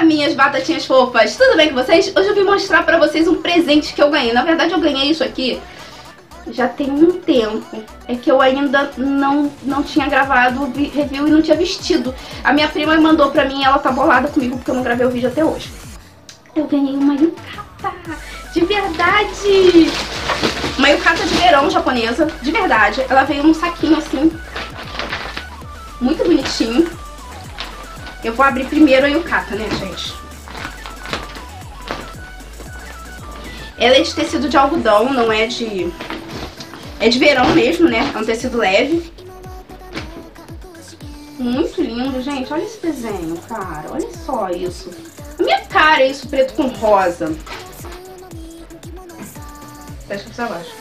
minhas batatinhas fofas, tudo bem com vocês? Hoje eu vim mostrar pra vocês um presente que eu ganhei. Na verdade eu ganhei isso aqui já tem um tempo. É que eu ainda não tinha gravado o review e não tinha vestido. A minha prima mandou pra mim e ela tá bolada comigo porque eu não gravei o vídeo até hoje. Eu ganhei uma yukata, de verdade! Uma yukata de verão japonesa, de verdade. Ela veio num saquinho assim, muito bonitinho. Eu vou abrir primeiro a yukata, né, gente? Ela é de tecido de algodão, não é de... É de verão mesmo, né? É um tecido leve. Muito lindo, gente. Olha esse desenho, cara. Olha só isso. A minha cara é isso, preto com rosa. Deixa eu pra baixo.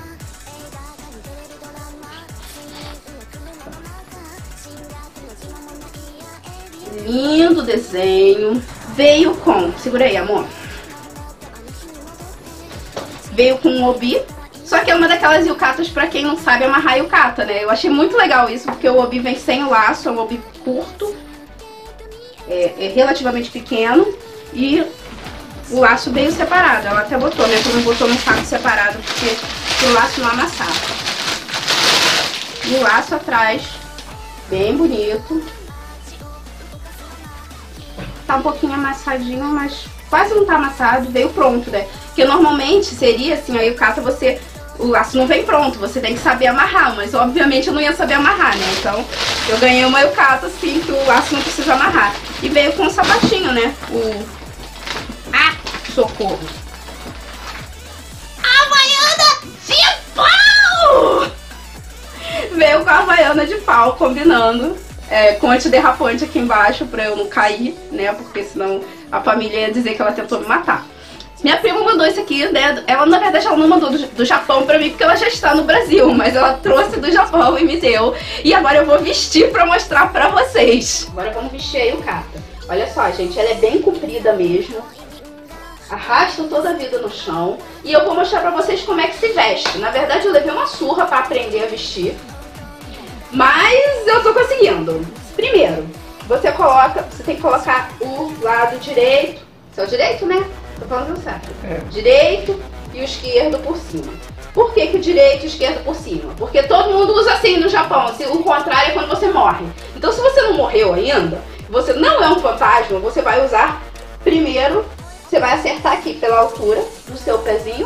Lindo desenho. Veio com... Segura aí, amor. Veio com um obi. Só que é uma daquelas yukatas pra quem não sabe amarrar yukata, né? Eu achei muito legal isso, porque o obi vem sem o laço, é um obi curto. É relativamente pequeno. E o laço veio separado. Ela até botou, né? Não botou no saco separado, porque o laço não amassava. E o laço atrás, bem bonito. Tá um pouquinho amassadinho, mas quase não tá amassado. Veio pronto, né? Porque normalmente seria assim, a yukata você... O laço não vem pronto, você tem que saber amarrar, mas obviamente eu não ia saber amarrar, né? Então eu ganhei uma yukata assim, que o laço não precisa amarrar. E veio com um sapatinho, né? Ah, socorro! Havaiana de pau! Veio com a havaiana de pau, combinando. Com antiderrapante aqui embaixo pra eu não cair, né? Porque senão a família ia dizer que ela tentou me matar. Minha prima mandou isso aqui, né? Ela, na verdade, ela não mandou do Japão pra mim, porque ela já está no Brasil. Mas ela trouxe do Japão e me deu. E agora eu vou vestir pra mostrar pra vocês. Agora vamos vestir a yukata. Olha só, gente, ela é bem comprida mesmo. Arrasta toda a vida no chão. E eu vou mostrar pra vocês como é que se veste. Na verdade, eu levei uma surra pra aprender a vestir. Mas eu tô conseguindo. Primeiro, você tem que colocar o lado direito. Seu direito, né? Tô falando certo. Direito e o esquerdo por cima. Por que que o direito e o esquerdo por cima? Porque todo mundo usa assim no Japão. Assim, o contrário é quando você morre. Então se você não morreu ainda, você não é um fantasma, você vai usar primeiro, você vai acertar aqui pela altura do seu pezinho.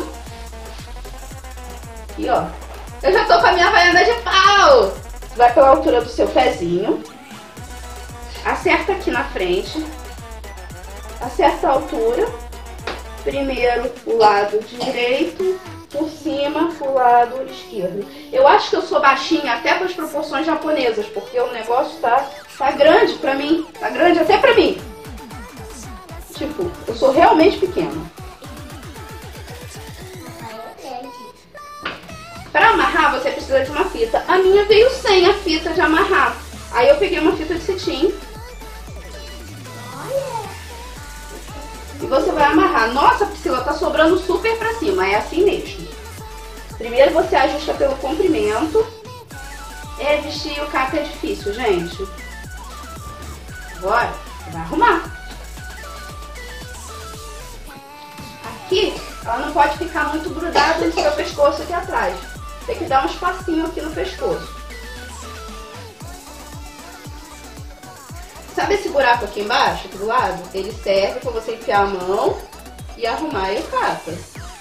E ó, eu já tô com a minha havaiana de pau. Vai pela altura do seu pezinho. Acerta aqui na frente. Acerta a altura. Primeiro o lado direito, por cima o lado esquerdo. Eu acho que eu sou baixinha até para as proporções japonesas, porque o negócio tá grande pra mim. Tá grande até pra mim. Tipo, eu sou realmente pequena. Para amarrar você precisa de uma fita. A minha veio sem a fita de amarrar. Aí eu peguei uma fita de cetim. E você vai amarrar. Nossa, Priscila, tá sobrando super pra cima. É assim mesmo. Primeiro você ajusta pelo comprimento. Vestir yukata é difícil, gente. Agora, você vai arrumar. Aqui, ela não pode ficar muito grudada no seu pescoço aqui atrás. Tem que dar um espacinho aqui no pescoço. Sabe esse buraco aqui embaixo, aqui do lado? Ele serve para você enfiar a mão e arrumar a yukata.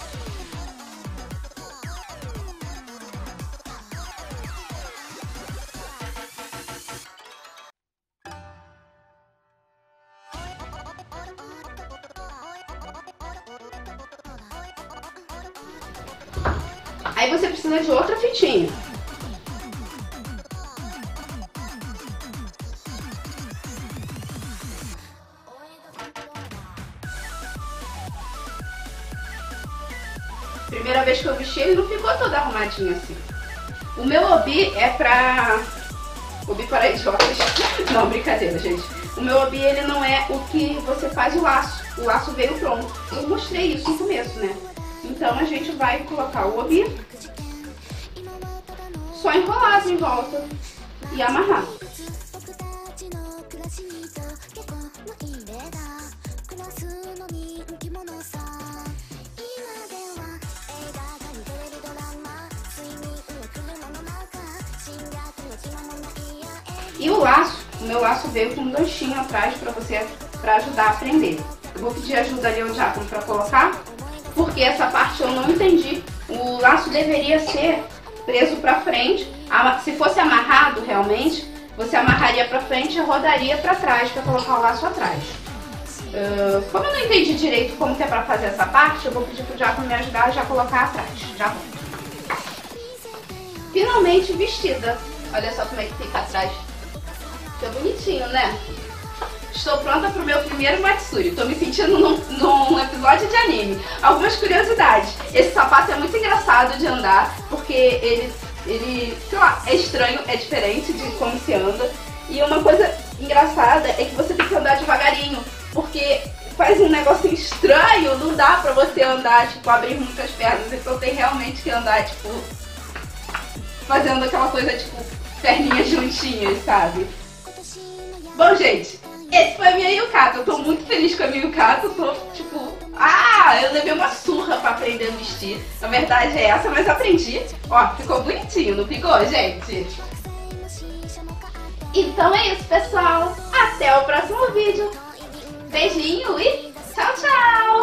Aí você precisa de outra fitinha. Primeira vez que eu vesti, ele não ficou todo arrumadinho assim. O meu obi é pra... Obi para idiotas. Não, brincadeira, gente. O meu obi, ele não é o que você faz o laço. O laço veio pronto. Eu mostrei isso no começo, né? Então a gente vai colocar o obi, só enrolar em volta e amarrar. E o meu laço veio com um ganchinho atrás pra ajudar a prender. Eu vou pedir ajuda ali ao Giacomo pra colocar, porque essa parte eu não entendi. O laço deveria ser preso pra frente. Se fosse amarrado realmente, você amarraria pra frente e rodaria pra trás pra colocar o laço atrás. Como eu não entendi direito como que é pra fazer essa parte, eu vou pedir pro Giacomo me ajudar a já colocar atrás. Já volto. Finalmente vestida. Olha só como é que fica atrás. Fica bonitinho, né? Estou pronta pro meu primeiro Matsuri. Tô me sentindo num episódio de anime. Algumas curiosidades. Esse sapato é muito engraçado de andar, porque ele, sei lá, é estranho, é diferente de como se anda. E uma coisa engraçada é que você tem que andar devagarinho, porque faz um negocinho estranho, não dá pra você andar, tipo, abrir muitas pernas. Então tem realmente que andar, tipo, fazendo aquela coisa, tipo, perninhas juntinhas, sabe? Bom, gente, esse foi a minha yukata. Eu tô muito feliz com a minha yukata. Eu tô, tipo, eu levei uma surra pra aprender a vestir. Na verdade é essa, mas aprendi. Ó, ficou bonitinho, não ficou, gente? Então é isso, pessoal. Até o próximo vídeo. Beijinho e tchau, tchau!